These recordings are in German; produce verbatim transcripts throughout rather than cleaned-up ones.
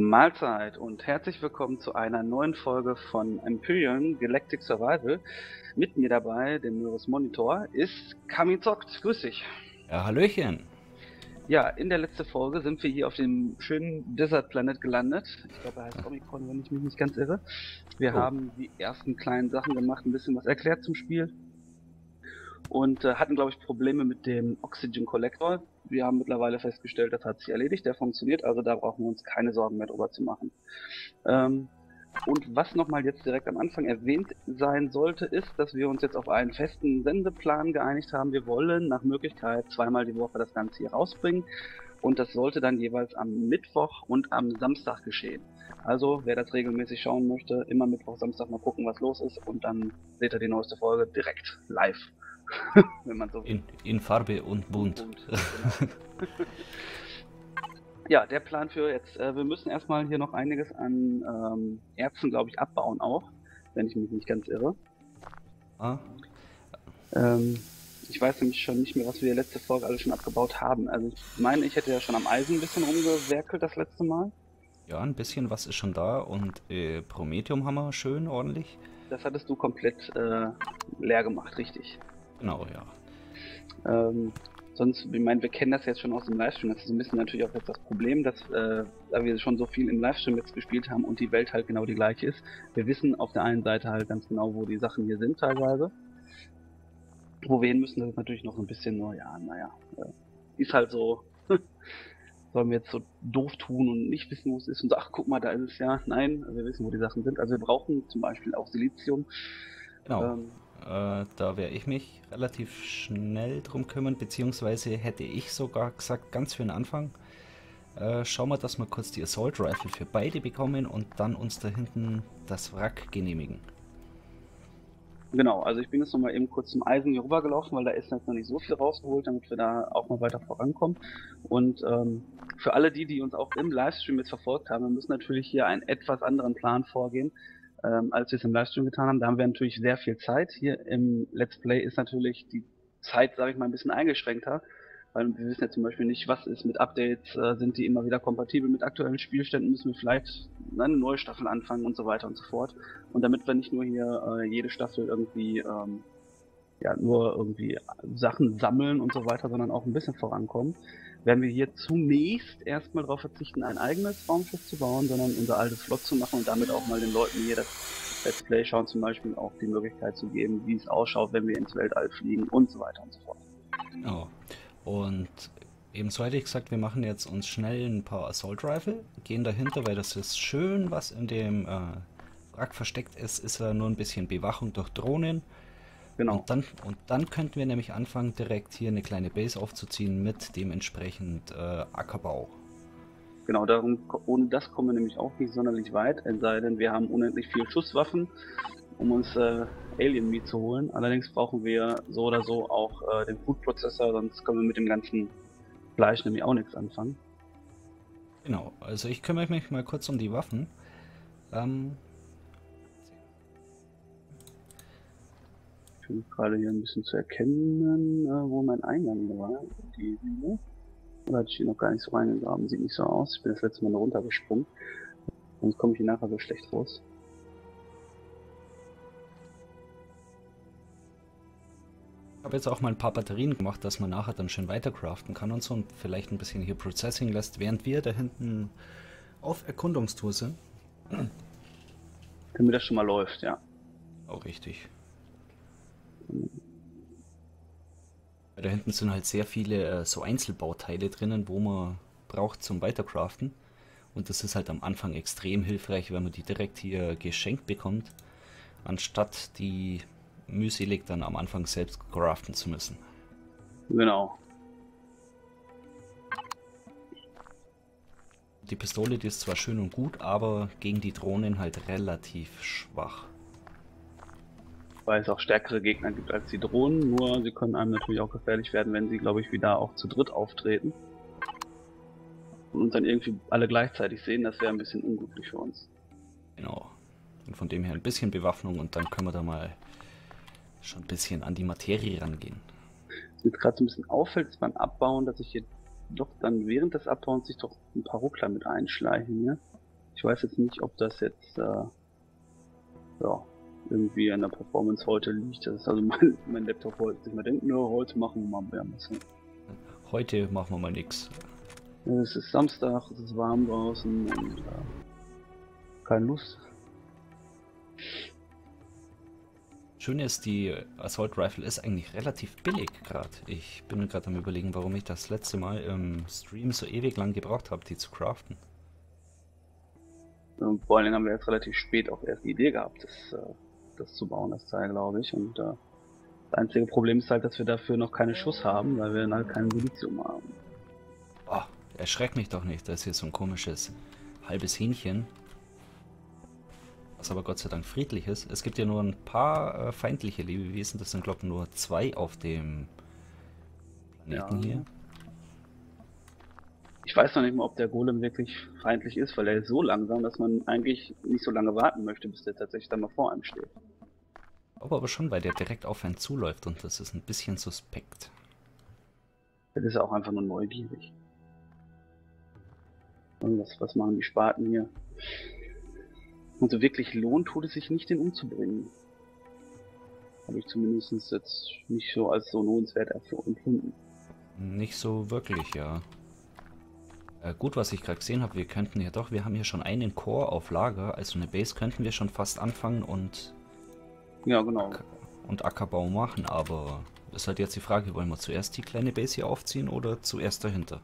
Mahlzeit und herzlich willkommen zu einer neuen Folge von Empyrean Galactic Survival. Mit mir dabei, dem Möris Monitor, ist Kami Zockt. Grüß dich. Ja, Hallöchen. Ja, in der letzten Folge sind wir hier auf dem schönen Desert Planet gelandet. Ich glaube, er heißt Omikron, wenn ich mich nicht ganz irre. Wir Oh. haben die ersten kleinen Sachen gemacht, ein bisschen was erklärt zum Spiel. Und äh, hatten, glaube ich, Probleme mit dem Oxygen Collector. Wir haben mittlerweile festgestellt, das hat sich erledigt, der funktioniert, also da brauchen wir uns keine Sorgen mehr drüber zu machen. Ähm, und was nochmal jetzt direkt am Anfang erwähnt sein sollte, ist, dass wir uns jetzt auf einen festen Sendeplan geeinigt haben. Wir wollen nach Möglichkeit zweimal die Woche das Ganze hier rausbringen. Und das sollte dann jeweils am Mittwoch und am Samstag geschehen. Also, wer das regelmäßig schauen möchte, immer Mittwoch, Samstag mal gucken, was los ist. Und dann seht ihr die neueste Folge direkt live. Wenn man so will. In, in Farbe und bunt. Und, genau. Ja, der Plan für jetzt, äh, wir müssen erstmal hier noch einiges an ähm, Erzen, glaube ich, abbauen auch, wenn ich mich nicht ganz irre. Ah, Ähm, ich weiß nämlich schon nicht mehr, was wir letzte Folge alle schon abgebaut haben. Also ich meine, ich hätte ja schon am Eisen ein bisschen rumgewerkelt das letzte Mal. ja, ein bisschen was ist schon da und äh, Promethium haben wir schön ordentlich. Das hattest du komplett äh, leer gemacht, richtig. Genau, ja. Ähm, sonst, ich meine, wir kennen das jetzt schon aus dem Livestream. Das ist ein bisschen natürlich auch jetzt das Problem, dass äh, da wir schon so viel im Livestream jetzt gespielt haben und die Welt halt genau die gleiche ist. Wir wissen auf der einen Seite halt ganz genau, wo die Sachen hier sind teilweise. Wo wir hin müssen, das ist natürlich noch ein bisschen nur, ja, naja, äh, ist halt so, sollen wir jetzt so doof tun und nicht wissen, wo es ist und so, ach guck mal, da ist es ja. Nein, wir wissen, wo die Sachen sind. Also wir brauchen zum Beispiel auch Silizium. Genau. Ähm, Äh, da werde ich mich relativ schnell drum kümmern, beziehungsweise hätte ich sogar gesagt, ganz für den Anfang, äh, schauen wir, dass wir kurz die Assault Rifle für beide bekommen und dann uns da hinten das Wrack genehmigen. Genau, also ich bin jetzt nochmal eben kurz zum Eisen hier rübergelaufen, weil da ist jetzt noch nicht so viel rausgeholt, damit wir da auch mal weiter vorankommen. Und ähm, für alle die, die uns auch im Livestream jetzt verfolgt haben, wir müssen natürlich hier einen etwas anderen Plan vorgehen, ähm, als wir es im Livestream getan haben. Da haben wir natürlich sehr viel Zeit. Hier im Let's Play ist natürlich die Zeit, sage ich mal, ein bisschen eingeschränkter. Weil wir wissen ja zum Beispiel nicht, was ist mit Updates, äh, sind die immer wieder kompatibel mit aktuellen Spielständen, müssen wir vielleicht eine neue Staffel anfangen und so weiter und so fort. Und damit wir nicht nur hier äh, jede Staffel irgendwie ähm, ja nur irgendwie Sachen sammeln und so weiter, sondern auch ein bisschen vorankommen, werden wir hier zunächst erstmal darauf verzichten, ein eigenes Raumschiff zu bauen, sondern unser altes Flot zu machen und damit auch mal den Leuten hier das Let's Play schauen zum Beispiel auch die Möglichkeit zu geben, wie es ausschaut, wenn wir ins Weltall fliegen und so weiter und so fort. Genau. Und ebenso hätte ich gesagt, wir machen jetzt uns schnell ein paar Assault Rifle, gehen dahinter, weil das ist schön, was in dem äh, Wrack versteckt ist, ist ja nur ein bisschen Bewachung durch Drohnen. Genau. Und dann, und dann könnten wir nämlich anfangen, direkt hier eine kleine Base aufzuziehen mit dementsprechend äh, Ackerbau. Genau, darum, ohne das kommen wir nämlich auch nicht sonderlich weit, es sei denn, wir haben unendlich viel Schusswaffen, um uns äh, Alien Meat zu holen. Allerdings brauchen wir so oder so auch äh, den Food Processor, sonst können wir mit dem ganzen Fleisch nämlich auch nichts anfangen. Genau, also ich kümmere mich mal kurz um die Waffen. Ähm, Ich bin gerade hier ein bisschen zu erkennen, äh, wo mein Eingang war. Die Höhle. Oder hatte ich hier noch gar nicht so reingegraben? Sieht nicht so aus. Ich bin das letzte Mal da runtergesprungen. Sonst komme ich hier nachher so schlecht raus. Ich habe jetzt auch mal ein paar Batterien gemacht, dass man nachher dann schön weitercraften kann und so und vielleicht ein bisschen hier Processing lässt, während wir da hinten auf Erkundungstour sind. Damit das schon mal läuft, ja. Auch richtig. Da hinten sind halt sehr viele äh, so Einzelbauteile drinnen, wo man braucht zum Weitercraften. Und das ist halt am Anfang extrem hilfreich, wenn man die direkt hier geschenkt bekommt, anstatt die mühselig dann am Anfang selbst craften zu müssen. Genau. Die Pistole, die ist zwar schön und gut, aber gegen die Drohnen halt relativ schwach. Weil es auch stärkere Gegner gibt als die Drohnen, nur sie können einem natürlich auch gefährlich werden, wenn sie, glaube ich, wieder auch zu dritt auftreten. Und uns dann irgendwie alle gleichzeitig sehen, das wäre ein bisschen unglücklich für uns. Genau. Und von dem her ein bisschen Bewaffnung und dann können wir da mal schon ein bisschen an die Materie rangehen. Was mir gerade so ein bisschen auffällt, ist beim Abbauen, dass ich hier doch dann während des Abbauens sich doch ein paar Ruckler mit einschleichen hier. Ich weiß jetzt nicht, ob das jetzt äh, ja, irgendwie an der Performance heute liegt. Das ist also mein, mein Laptop heute sich mal denkt, ne, heute machen wir mal mehr. Heute machen wir mal nix. Es ist Samstag, es ist warm draußen und äh, keine Lust. Schön ist, die Assault Rifle ist eigentlich relativ billig gerade. Ich bin gerade am Überlegen, warum ich das letzte Mal im Stream so ewig lang gebraucht habe, die zu craften. Und vor allen Dingen haben wir jetzt relativ spät auch erst die Idee gehabt, das, äh, das zu bauen, das Teil, glaube ich. Und äh, das einzige Problem ist halt, dass wir dafür noch keine Schuss haben, weil wir dann halt kein Silizium haben. Oh, erschreck mich doch nicht, da ist hier so ein komisches halbes Hähnchen. Was aber Gott sei Dank friedlich ist. Es gibt ja nur ein paar äh, feindliche Lebewesen, das sind glaube ich nur zwei auf dem Planeten Ja. hier. Ich weiß noch nicht mal, ob der Golem wirklich feindlich ist, weil er ist so langsam, dass man eigentlich nicht so lange warten möchte, bis der tatsächlich dann mal vor einem steht. Aber, aber schon, weil der direkt auf einen zuläuft und das ist ein bisschen suspekt. Das ist ja auch einfach nur neugierig. Und was, was machen die Spaten hier? Und so wirklich lohnt tut es sich nicht, den umzubringen. Habe ich zumindest jetzt nicht so als so lohnenswert empfunden. Nicht so wirklich, ja. Äh, gut, was ich gerade gesehen habe, wir könnten ja doch, wir haben hier schon einen Core auf Lager, also eine Base könnten wir schon fast anfangen und, Ja, genau. und Ackerbau machen, aber ist halt jetzt die Frage, wollen wir zuerst die kleine Base hier aufziehen oder zuerst dahinter?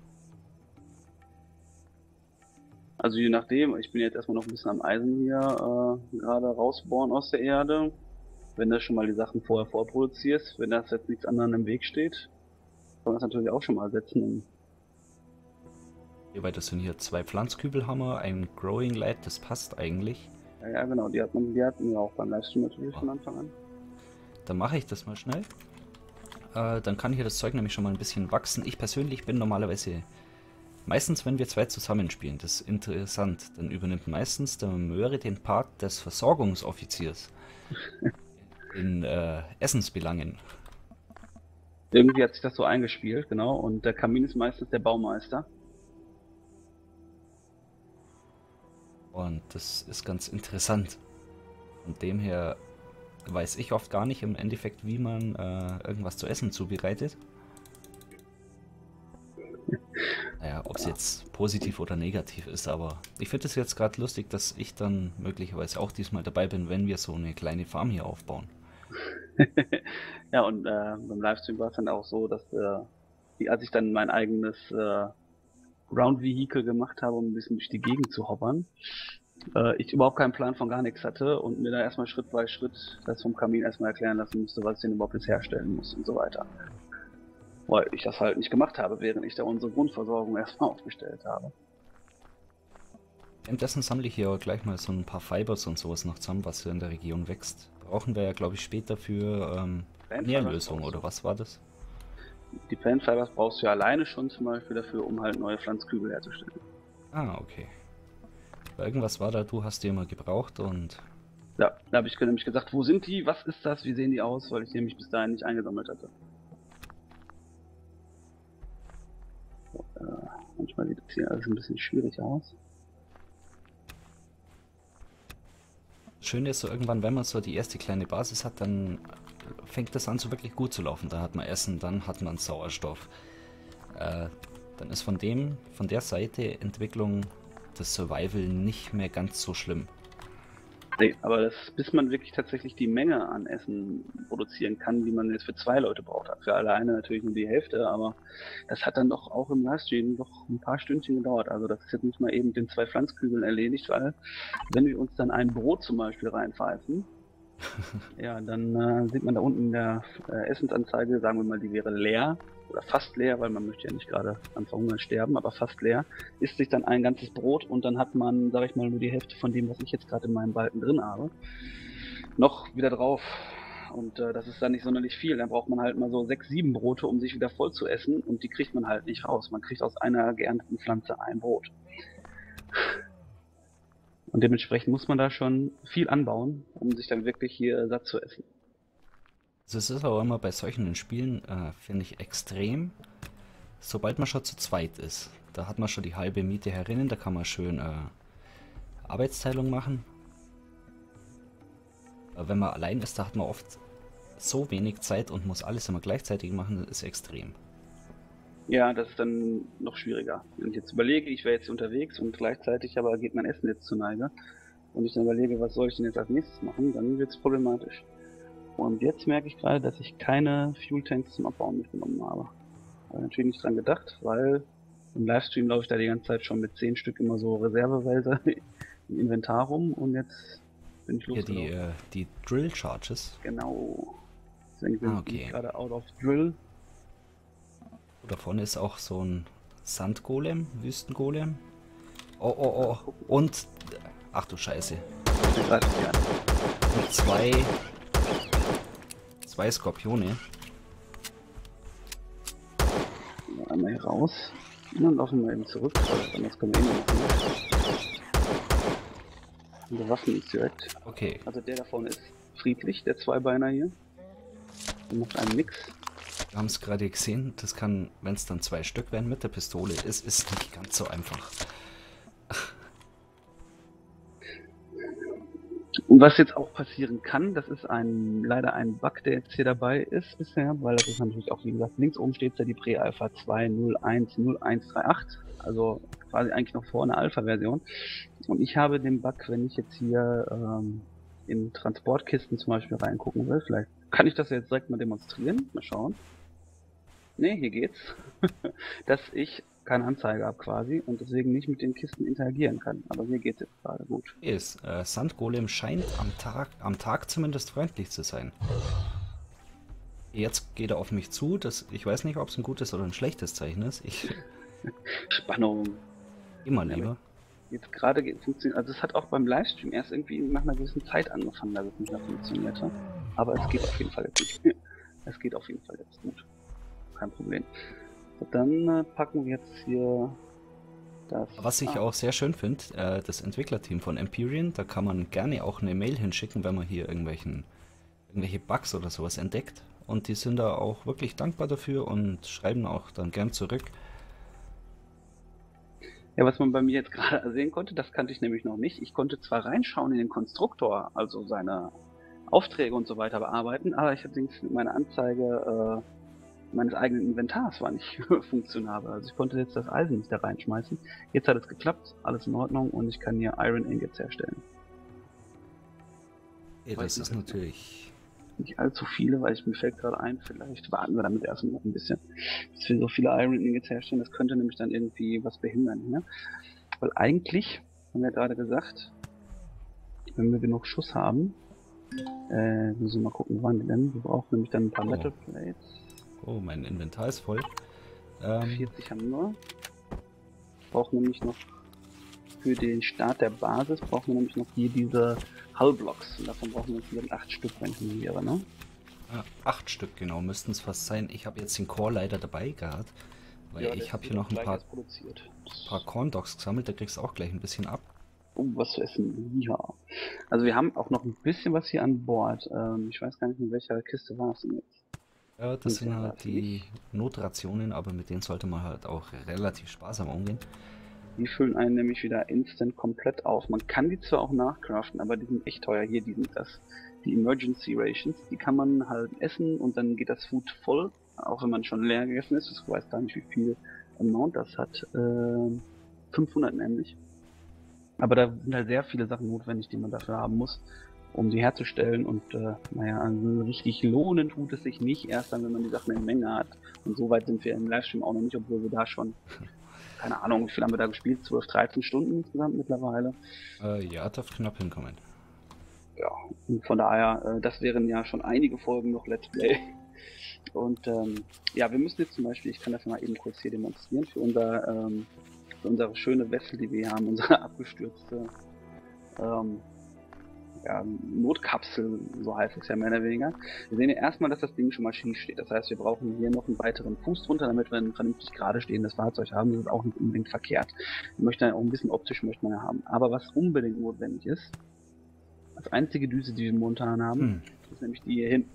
Also je nachdem, ich bin jetzt erstmal noch ein bisschen am Eisen hier äh, gerade rausbohren aus der Erde. Wenn du schon mal die Sachen vorher vorproduzierst, wenn das jetzt nichts anderem im Weg steht, kann man das natürlich auch schon mal setzen. Hierbei, das sind hier zwei Pflanzkübelhammer, ein Growing Light, das passt eigentlich. Ja, ja genau, die hat man, die hatten wir auch beim Livestream natürlich Oh. von Anfang an. Dann mache ich das mal schnell. Äh, dann kann hier das Zeug nämlich schon mal ein bisschen wachsen. Ich persönlich bin normalerweise, meistens wenn wir zwei zusammenspielen, das ist interessant, dann übernimmt meistens der Möhre den Part des Versorgungsoffiziers in äh, Essensbelangen. Irgendwie hat sich das so eingespielt, genau, und der Kamin ist meistens der Baumeister. Und das ist ganz interessant. Von dem her weiß ich oft gar nicht im Endeffekt, wie man äh, irgendwas zu essen zubereitet. Naja, ob es jetzt positiv oder negativ ist, aber ich finde es jetzt gerade lustig, dass ich dann möglicherweise auch diesmal dabei bin, wenn wir so eine kleine Farm hier aufbauen. Ja, und äh, beim Livestream war es dann auch so, dass äh, die, als ich dann mein eigenes äh, Ground Vehicle gemacht habe, um ein bisschen durch die Gegend zu hoppern, äh, ich überhaupt keinen Plan von gar nichts hatte und mir da erstmal Schritt bei Schritt das vom Kamin erstmal erklären lassen musste, was ich denn überhaupt jetzt herstellen muss und so weiter. Weil ich das halt nicht gemacht habe, während ich da unsere Grundversorgung erstmal aufgestellt habe. Währenddessen sammle ich hier aber gleich mal so ein paar Fibers und sowas noch zusammen, was hier in der Region wächst. Brauchen wir ja, glaube ich, später für ähm, Nährlösung, oder was war das? Die Plant Fibers brauchst du ja alleine schon zum Beispiel dafür, um halt neue Pflanzkübel herzustellen. Ah, okay. Irgendwas war da, du hast die immer gebraucht und... Ja, da habe ich nämlich gesagt, wo sind die, was ist das, wie sehen die aus, weil ich die nämlich bis dahin nicht eingesammelt hatte. So, äh, manchmal sieht das hier alles ein bisschen schwierig aus. Schön ist so irgendwann, wenn man so die erste kleine Basis hat, dann fängt das an so wirklich gut zu laufen. Da hat man Essen, dann hat man Sauerstoff. Äh, dann ist von dem, von der Seite Entwicklung des Survival nicht mehr ganz so schlimm. Nee, aber das, bis man wirklich tatsächlich die Menge an Essen produzieren kann, die man jetzt für zwei Leute braucht, hat für alleine natürlich nur die Hälfte, aber das hat dann doch auch im Livestream doch ein paar Stündchen gedauert. Also das ist jetzt nicht mal eben den zwei Pflanzkügeln erledigt, weil wenn wir uns dann ein Brot zum Beispiel reinpfeifen, ja, dann äh, sieht man da unten in der äh, Essensanzeige, sagen wir mal, die wäre leer oder fast leer, weil man möchte ja nicht gerade an Verhungern sterben, aber fast leer, isst sich dann ein ganzes Brot und dann hat man, sag ich mal, nur die Hälfte von dem, was ich jetzt gerade in meinem Balken drin habe, noch wieder drauf. Und äh, das ist dann nicht sonderlich viel. Dann braucht man halt mal so sechs, sieben Brote, um sich wieder voll zu essen und die kriegt man halt nicht raus. Man kriegt aus einer geernteten Pflanze ein Brot. Und dementsprechend muss man da schon viel anbauen, um sich dann wirklich hier satt zu essen. Also es ist aber immer bei solchen Spielen, äh, finde ich, extrem, sobald man schon zu zweit ist. Da hat man schon die halbe Miete herinnen, da kann man schön äh, Arbeitsteilung machen. Aber wenn man allein ist, da hat man oft so wenig Zeit und muss alles immer gleichzeitig machen, das ist extrem. Ja, das ist dann noch schwieriger. Wenn ich jetzt überlege, ich wäre jetzt unterwegs und gleichzeitig aber geht mein Essen jetzt zur Neige und ich dann überlege, was soll ich denn jetzt als nächstes machen, dann wird es problematisch. Und jetzt merke ich gerade, dass ich keine Fuel Tanks zum Abbauen mitgenommen habe. Habe natürlich nicht dran gedacht, weil im Livestream laufe ich da die ganze Zeit schon mit zehn Stück immer so Reservewälzer im Inventar rum und jetzt bin ich Hier losgelaufen. die, äh, die Drill Charges. Genau. Deswegen bin Ah, okay. ich gerade out of Drill. Da vorne ist auch so ein Sandgolem, Wüstengolem. Oh, oh, oh. Und, ach du Scheiße. Der greift mich an. Und zwei, zwei Skorpione. Einmal hier raus. Und dann laufen wir eben zurück, weil anders können wir eh nicht machen. Unsere Waffen ist direkt. Okay, Also der da vorne ist friedlich, der Zweibeiner hier. Der macht einen nix. wir haben es gerade gesehen. Das kann, wenn es dann zwei Stück werden mit der Pistole, ist, ist nicht ganz so einfach. Und was jetzt auch passieren kann, das ist ein leider ein Bug, der jetzt hier dabei ist bisher, weil das ist natürlich auch, wie gesagt, links oben steht ja die Pre-Alpha zwei null eins null eins drei acht, also quasi eigentlich noch vor einer Alpha-Version. Und ich habe den Bug, wenn ich jetzt hier ähm, in Transportkisten zum Beispiel reingucken will, vielleicht kann ich das jetzt direkt mal demonstrieren, mal schauen. Ne, hier geht's, dass ich keine Anzeige habe quasi und deswegen nicht mit den Kisten interagieren kann. Aber hier geht's jetzt gerade gut. Ist, äh, Sandgolem scheint am Tag, am Tag zumindest freundlich zu sein. Jetzt geht er auf mich zu. Das, ich weiß nicht, ob es ein gutes oder ein schlechtes Zeichen ist. Ich Spannung. immer Ja, lieber. Jetzt gerade geht funktioniert, also es hat auch beim Livestream erst irgendwie nach einer gewissen Zeit angefangen, dass es nicht mehr funktionierte. Aber es geht auf jeden Fall jetzt nicht. Es geht auf jeden Fall jetzt gut. Kein Problem. So, dann äh, packen wir jetzt hier das. Was ich ah, auch sehr schön finde, äh, das Entwicklerteam von Empyrean, da kann man gerne auch eine Mail hinschicken, wenn man hier irgendwelchen, irgendwelche Bugs oder sowas entdeckt. Und die sind da auch wirklich dankbar dafür und schreiben auch dann gern zurück. Ja, was man bei mir jetzt gerade sehen konnte, das kannte ich nämlich noch nicht. Ich konnte zwar reinschauen in den Konstruktor, also seine Aufträge und so weiter bearbeiten, aber ich hatte meine Anzeige äh, meines eigenen Inventars war nicht funktionabel. Also ich konnte jetzt das Eisen nicht da reinschmeißen. Jetzt hat es geklappt, alles in Ordnung und ich kann hier Iron Ingots herstellen. Ja, das ist natürlich... Nicht allzu viele, weil ich mir fällt gerade ein, vielleicht warten wir damit erstmal noch ein bisschen, bis wir so viele Iron Ingots herstellen. Das könnte nämlich dann irgendwie was behindern hier. Weil eigentlich, haben wir gerade gesagt, wenn wir genug Schuss haben, äh, müssen wir mal gucken, wann die denn. Wir brauchen nämlich dann ein paar Oh. Metal Plates. Oh, mein Inventar ist voll. Ähm, vierzig haben wir. Wir brauchen nämlich noch für den Start der Basis, brauchen wir nämlich noch hier diese Hullblocks. Und davon brauchen wir hier acht Stück, wenn ich mich irre, ne? ah, acht Stück genau, müssten es fast sein. Ich habe jetzt den Core leider dabei gehabt, weil Ja, ich das habe wird hier noch ein gleich paar, erst produziert. paar Corn Dogs gesammelt, da kriegst du auch gleich ein bisschen ab. Um was zu essen, ja. Also wir haben auch noch ein bisschen was hier an Bord. Ähm, ich weiß gar nicht, in welcher Kiste war es denn jetzt. Ja, das Und sind wer halt war's die nicht? Notrationen, aber mit denen sollte man halt auch relativ sparsam umgehen. Die füllen einen nämlich wieder instant komplett auf. Man kann die zwar auch nachcraften, aber die sind echt teuer. Hier, die sind das. Die Emergency Rations, die kann man halt essen und dann geht das Food voll. Auch wenn man schon leer gegessen ist. Ich weiß gar nicht, wie viel Amount das hat. Ähm, fünfhundert nämlich. Aber da sind halt sehr viele Sachen notwendig, die man dafür haben muss, um die herzustellen. Und äh, naja, also richtig lohnen tut es sich nicht, erst dann, wenn man die Sachen in Menge hat. Und so weit sind wir im Livestream auch noch nicht, obwohl wir da schon, keine Ahnung, wie viel haben wir da gespielt? zwölf, dreizehn Stunden insgesamt mittlerweile. Äh, ja, darf knapp hinkommen. Ja, und von daher, äh, das wären ja schon einige Folgen noch Let's Play. Und ähm, ja, wir müssen jetzt zum Beispiel, ich kann das mal eben kurz hier demonstrieren, für unser ähm, für unsere schöne Wessel, die wir hier haben, unsere abgestürzte ähm, ja, Notkapsel, so heißt es ja mehr oder weniger. Wir sehen ja erstmal, dass das Ding schon mal schief steht. Das heißt, wir brauchen hier noch einen weiteren Fuß drunter, damit wir ein vernünftig gerade stehendes Fahrzeug haben. Das ist auch nicht unbedingt verkehrt. Wir möchten ja auch ein bisschen optisch möchte man ja haben. Aber was unbedingt notwendig ist, als einzige Düse, die wir momentan haben, Hm. ist nämlich die hier hinten.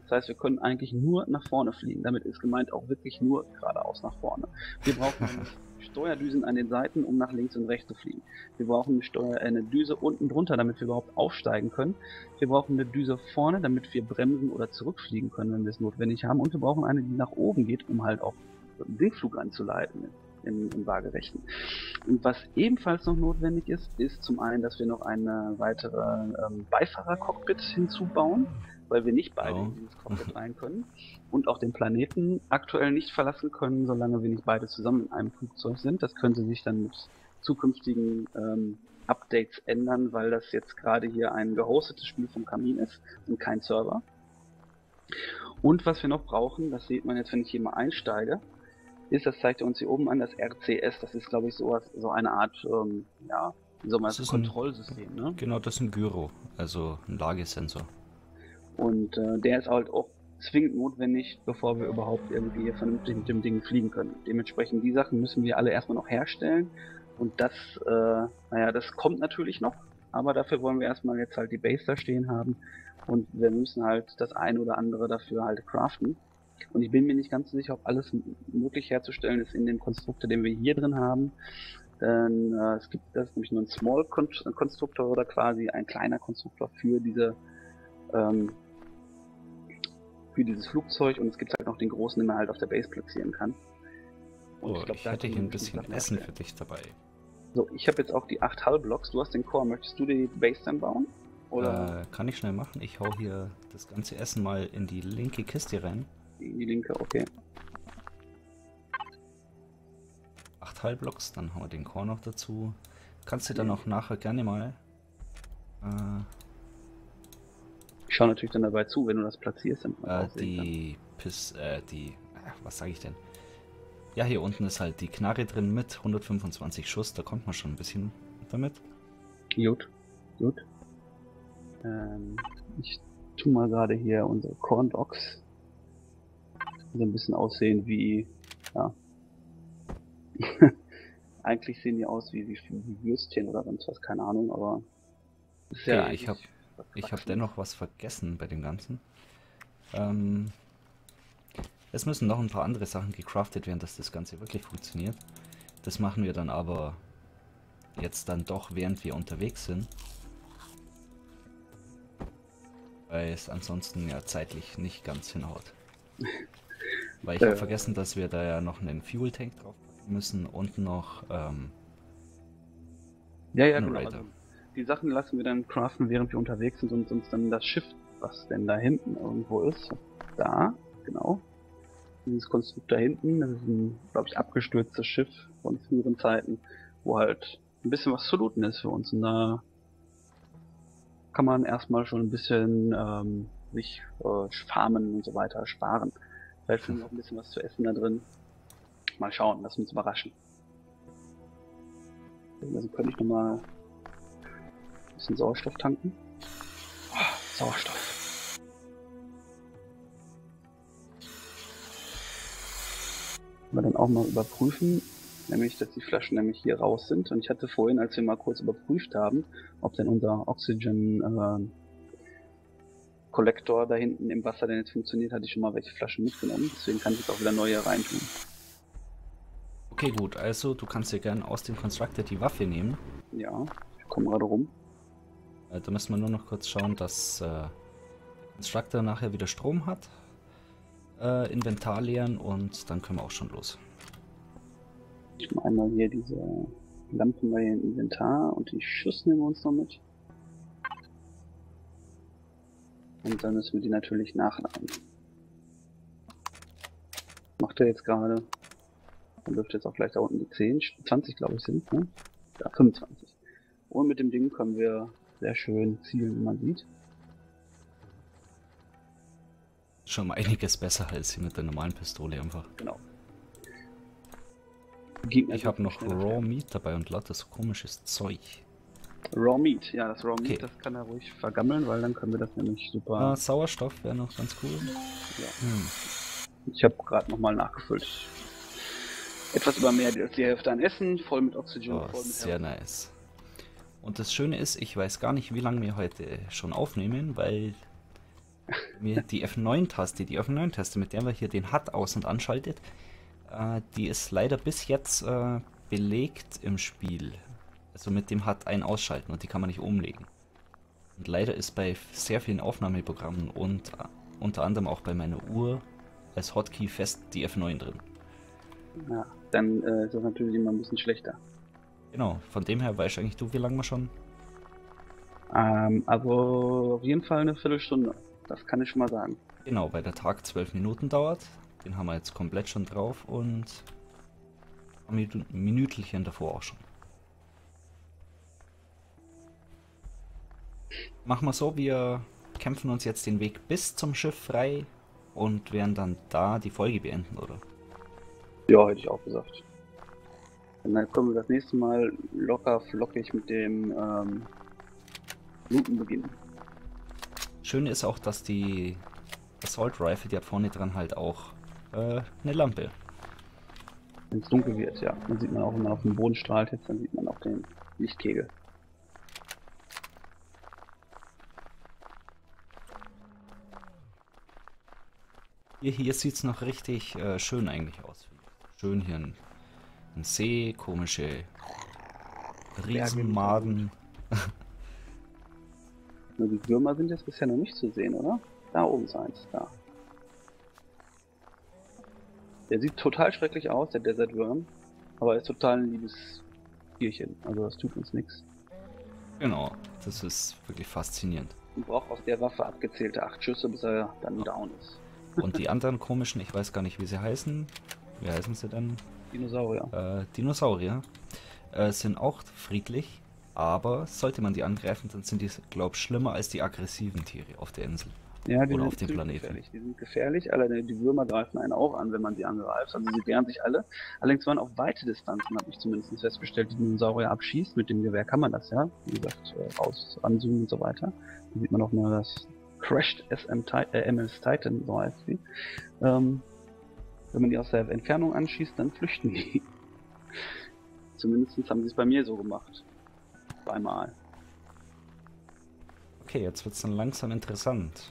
Das heißt, wir können eigentlich nur nach vorne fliegen. Damit ist gemeint auch wirklich nur geradeaus nach vorne. Wir brauchen Steuerdüsen an den Seiten, um nach links und rechts zu fliegen. Wir brauchen eine, Steuer, eine Düse unten drunter, damit wir überhaupt aufsteigen können. Wir brauchen eine Düse vorne, damit wir bremsen oder zurückfliegen können, wenn wir es notwendig haben. Und wir brauchen eine, die nach oben geht, um halt auch den Seeflug anzuleiten. Im, im Waagerechten. Und was ebenfalls noch notwendig ist, ist zum einen, dass wir noch eine weitere ähm, Beifahrer-Cockpit hinzubauen, weil wir nicht beide Oh. in dieses Cockpit rein können und auch den Planeten aktuell nicht verlassen können, solange wir nicht beide zusammen in einem Flugzeug sind. Das könnte sich dann mit zukünftigen ähm, Updates ändern, weil das jetzt gerade hier ein gehostetes Spiel vom Kamin ist und kein Server. Und was wir noch brauchen, das sieht man jetzt, wenn ich hier mal einsteige, ist, das zeigt er uns hier oben an, das R C S. Das ist, glaube ich, so, so eine Art, ähm, ja, wie soll man das, Das ist Kontrollsystem, ne? Genau, das ist ein Gyro, also ein Lagesensor. Und äh, der ist halt auch zwingend notwendig, bevor wir überhaupt irgendwie vernünftig mit dem Ding fliegen können. Dementsprechend, die Sachen müssen wir alle erstmal noch herstellen. Und das, äh, naja, das kommt natürlich noch. Aber dafür wollen wir erstmal jetzt halt die Base da stehen haben. Und wir müssen halt das eine oder andere dafür halt craften. Und ich bin mir nicht ganz sicher, ob alles möglich herzustellen ist in dem Konstruktor, den wir hier drin haben. Denn äh, es gibt das nämlich nur ein Small Konstruktor oder quasi ein kleiner Konstruktor für diese ähm, für dieses Flugzeug, und es gibt halt noch den großen, den man halt auf der Base platzieren kann. Und Oh, ich, glaub, ich da hätte können hier wir ein bisschen bestimmt Essen Sachen für dich dabei. So, ich habe jetzt auch die acht Hull-Blocks. Du hast den Core. Möchtest du die Base dann bauen? Oder Äh, kann ich schnell machen. Ich hau hier das ganze Essen mal in die linke Kiste rein. in die linke? Okay. acht Halbblocks, dann haben wir den Core noch dazu. Kannst du dann auch nachher gerne mal... Äh, Ich schaue natürlich dann dabei zu, wenn du das platzierst. Damit man äh, aussehen die Piss... Äh, die... Äh, was sage ich denn? Ja, hier unten ist halt die Knarre drin mit hundertfünfundzwanzig Schuss. Da kommt man schon ein bisschen damit. kann. Gut, gut. Ähm, ich tue mal gerade hier unsere Corn Dogs. Die so ein bisschen aussehen wie... Ja. Eigentlich sehen die aus wie, wie, wie Würstchen oder sonst was, keine Ahnung, aber... Ist Okay, ja ich habe eigentlich ich hab verwachsen. dennoch was vergessen bei dem Ganzen. Ähm, es müssen noch ein paar andere Sachen gecraftet werden, dass das Ganze wirklich funktioniert. Das machen wir dann aber jetzt dann doch, während wir unterwegs sind. Weil es ansonsten ja zeitlich nicht ganz hinhaut. Weil ich habe Äh. vergessen, dass wir da ja noch einen Fuel Tank drauf packen müssen und noch ähm, Ja, ja, genau. Generator. Also, die Sachen lassen wir dann craften, während wir unterwegs sind, und uns dann das Schiff, was denn da hinten irgendwo ist, da, genau. Dieses Konstrukt da hinten, das ist ein, glaube ich, abgestürztes Schiff von früheren Zeiten, wo halt ein bisschen was zu looten ist für uns. Und da kann man erstmal schon ein bisschen ähm, sich äh, farmen und so weiter sparen. Vielleicht finden wir auch ein bisschen was zu essen da drin. Mal schauen, lass uns überraschen. Also könnte ich nochmal ein bisschen Sauerstoff tanken. Oh, Sauerstoff. Wir dann auch mal überprüfen, nämlich, dass die Flaschen nämlich hier raus sind. Und ich hatte vorhin, als wir mal kurz überprüft haben, ob denn unser Oxygen äh, Kollektor da hinten im Wasser denn jetzt funktioniert, hatte ich schon mal welche Flaschen mitgenommen. Deswegen kann ich jetzt auch wieder neue reintun. Okay, gut, also du kannst dir gerne aus dem Constructor die Waffe nehmen. Ja, ich komme gerade rum. Äh, da müssen wir nur noch kurz schauen, dass äh, der Constructor nachher wieder Strom hat. Äh, Inventar leeren und dann können wir auch schon los. Ich mache einmal hier diese Lampen bei dem Inventar und die Schuss nehmen wir uns noch mit. Und dann müssen wir die natürlich nachladen. Macht er jetzt gerade. Dann dürfte jetzt auch gleich da unten die zehn, zwanzig glaube ich sind, ne? Ja, fünfundzwanzig. Und mit dem Ding können wir sehr schön zielen, wie man sieht. Schon mal einiges besser als hier mit der normalen Pistole einfach. Genau. Gegner Ich habe sind noch schneller Raw fertig. Meat dabei und lauter so komisches Zeug. Raw Meat, ja, das Raw Okay. Meat, das kann er ruhig vergammeln, weil dann können wir das nämlich super. Äh, Sauerstoff wäre noch ganz cool. Ja. Hm. Ich habe gerade nochmal nachgefüllt. Etwas über mehr als die Hälfte an Essen, voll mit Oxygen, Oh, voll mit sehr Health. nice. Und das Schöne ist, ich weiß gar nicht, wie lange wir heute schon aufnehmen, weil Mir die F neun Taste, die F neun Taste, mit der man hier den H U D aus- und anschaltet, äh, die ist leider bis jetzt äh, belegt im Spiel. Also mit dem H U D ein- ausschalten und die kann man nicht umlegen. Und leider ist bei sehr vielen Aufnahmeprogrammen und äh, unter anderem auch bei meiner Uhr als Hotkey fest die F neun drin. Ja, dann äh, ist das natürlich immer ein bisschen schlechter. Genau, von dem her weißt eigentlich du, wie lange wir schon? Ähm, also auf jeden Fall eine Viertelstunde. Das kann ich schon mal sagen. Genau, weil der Tag zwölf Minuten dauert. Den haben wir jetzt komplett schon drauf und ein Minü- Minütelchen davor auch schon. Machen wir so, wir kämpfen uns jetzt den Weg bis zum Schiff frei und werden dann da die Folge beenden, oder? Ja, hätte ich auch gesagt. Und dann können wir das nächste Mal locker flockig mit dem ähm, Looten beginnen. Schön ist auch, dass die Assault Rifle, die hat vorne dran halt auch äh, eine Lampe. Wenn es dunkel wird, ja. Dann sieht man auch, wenn man auf dem Boden strahlt jetzt, dann sieht man auch den Lichtkegel. Hier, hier sieht es noch richtig äh, schön eigentlich aus. Schön hier ein, ein See, komische Riesenmaden. Nur die Würmer sind jetzt bisher noch nicht zu sehen, oder? Da oben ist eins, da. Der sieht total schrecklich aus, der Desert Worm. Aber er ist total ein liebes Tierchen. Also das tut uns nichts. Genau, das ist wirklich faszinierend. Und braucht aus der Waffe abgezählte acht Schüsse, bis er dann down ist. Und die anderen komischen, ich weiß gar nicht, wie sie heißen. Wie heißen sie denn? Dinosaurier. Äh, Dinosaurier. Äh, sind auch friedlich, aber sollte man die angreifen, dann sind die, glaube ich, schlimmer als die aggressiven Tiere auf der Insel. Ja, die Oder sind auf dem ziemlich Planeten. gefährlich. Die sind gefährlich, allerdings die Würmer greifen einen auch an, wenn man sie angreift. Also sie wehren sich alle. Allerdings waren auf weite Distanzen, habe ich zumindest festgestellt, die Dinosaurier abschießt. Mit dem Gewehr kann man das ja. Wie gesagt, äh, raus, ranzoomen und so weiter. Da sieht man auch mal das Crashed S M Ti- äh, M S Titan, so heißt sie. Ähm, wenn man die aus der Entfernung anschießt, dann flüchten die. Zumindest haben sie es bei mir so gemacht. Zweimal. Okay, jetzt wird es dann langsam interessant.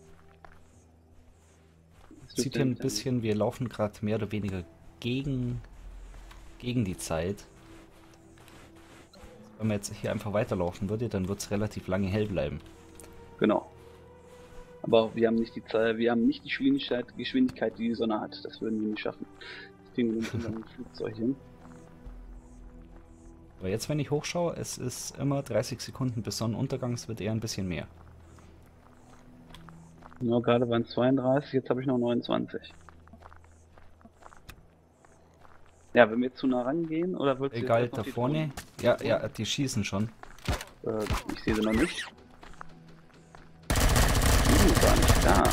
Das Sieht dürfte hier ein nicht sein. bisschen, wir laufen gerade mehr oder weniger gegen, gegen die Zeit. Wenn man jetzt hier einfach weiterlaufen würde, dann wird es relativ lange hell bleiben. Genau. Aber wir haben nicht die Zahl, wir haben nicht die Geschwindigkeit, Geschwindigkeit, die die Sonne hat. Das würden wir nicht schaffen. Das kriegen wir mit unserem Flugzeug hin. Aber jetzt, wenn ich hochschaue, es ist immer dreißig Sekunden bis Sonnenuntergang, es wird eher ein bisschen mehr. Ja, gerade waren es zweiunddreißig, jetzt habe ich noch neunundzwanzig. Ja, wenn wir jetzt zu nah rangehen, oder willst du jetzt Egal, erst noch da die vorne. Drohnen? Ja, ja, die schießen schon. Äh, ich sehe sie noch nicht. Die sind gar nicht da.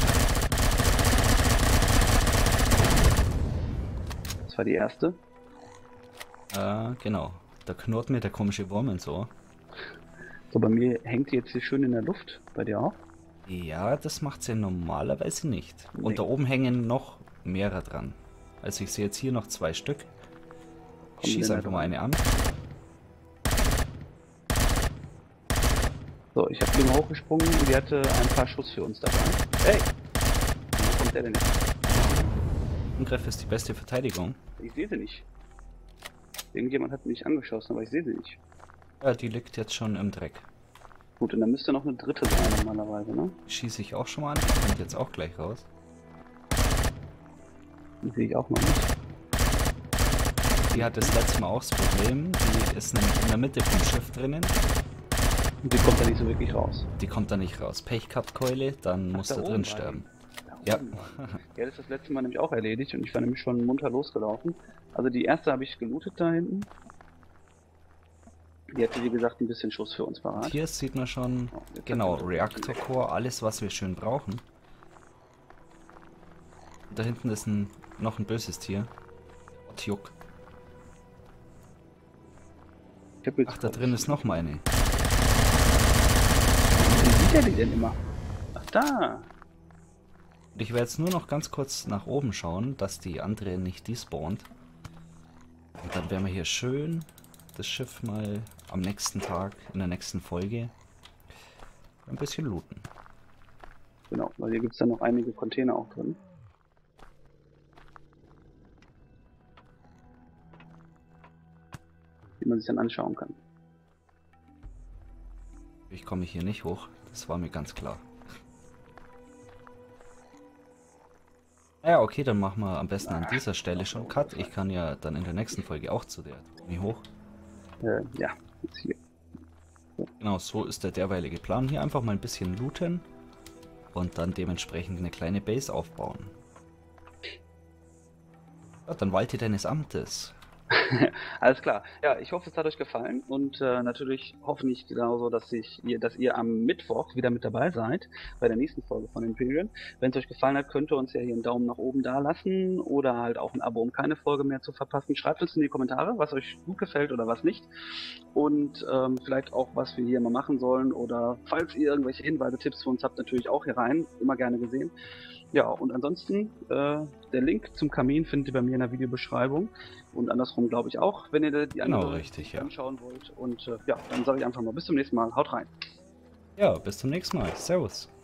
Das war die erste. Äh, genau. Da knurrt mir der komische Wurm ins Ohr. So, bei mir hängt die jetzt hier schön in der Luft. Bei dir auch? Ja, das macht sie normalerweise nicht. Nee. Und da oben hängen noch mehrere dran. Also ich sehe jetzt hier noch zwei Stück. Ich Kommen schieße denn einfach da mal dran? eine an. So, ich habe die mal hochgesprungen und die hatte ein paar Schuss für uns dabei. Hey! Wo kommt der denn jetzt? Angriff ist die beste Verteidigung. Ich sehe sie nicht. Irgendjemand hat mich angeschossen, aber ich sehe sie nicht. Ja, die liegt jetzt schon im Dreck. Gut, und dann müsste noch eine dritte sein normalerweise, ne? Schieße ich auch schon mal an. Die kommt jetzt auch gleich raus. Die sehe ich auch noch nicht. Die hat das letzte Mal auch das Problem. Die ist nämlich in der Mitte vom Schiff drinnen. Und die kommt da nicht so wirklich raus. Die kommt da nicht raus. Pech gehabt, Keule, dann muss da da oben drin war sterben. Da Ja. oben war die. Ja, das ist das letzte Mal nämlich auch erledigt und ich war nämlich schon munter losgelaufen. Also die erste habe ich gelootet da hinten. Die hatte, wie gesagt, ein bisschen Schuss für uns Und parat. hier sieht man schon, Oh, jetzt genau, hat er- Reactor Core, alles was wir schön brauchen. Da hinten ist ein, noch ein böses Tier. Otjuk. Ich hab jetzt Ach, da drin ist noch mal eine. Wie sieht er die denn immer? Ach, da! Und ich werde jetzt nur noch ganz kurz nach oben schauen, dass die andere nicht despawnt. Und dann werden wir hier schön das Schiff mal am nächsten Tag, in der nächsten Folge, ein bisschen looten. Genau, weil hier gibt es dann noch einige Container auch drin. Die man sich dann anschauen kann. Ich komme hier nicht hoch, das war mir ganz klar. Ja, okay, dann machen wir am besten an dieser Stelle schon Cut. Ich kann ja dann in der nächsten Folge auch zu der Toni hoch. Äh, ja, jetzt hier. Genau, so ist der derweilige Plan. Hier einfach mal ein bisschen looten und dann dementsprechend eine kleine Base aufbauen. Ja, dann walte deines Amtes. Alles klar. Ja, ich hoffe, es hat euch gefallen und äh, natürlich hoffe ich genauso, dass, ich, ihr, dass ihr am Mittwoch wieder mit dabei seid bei der nächsten Folge von Empyrean. Wenn es euch gefallen hat, könnt ihr uns ja hier einen Daumen nach oben da lassen oder halt auch ein Abo, um keine Folge mehr zu verpassen. Schreibt uns in die Kommentare, was euch gut gefällt oder was nicht und ähm, vielleicht auch, was wir hier mal machen sollen oder falls ihr irgendwelche Hinweise, Tipps für uns habt, natürlich auch hier rein. Immer gerne gesehen. Ja, und ansonsten, äh, der Link zum Kamin findet ihr bei mir in der Videobeschreibung. Und andersrum glaube ich auch, wenn ihr die Genau, andere richtig, ja. anschauen wollt. Und äh, ja, dann sage ich einfach mal bis zum nächsten Mal. Haut rein. Ja, bis zum nächsten Mal. Servus.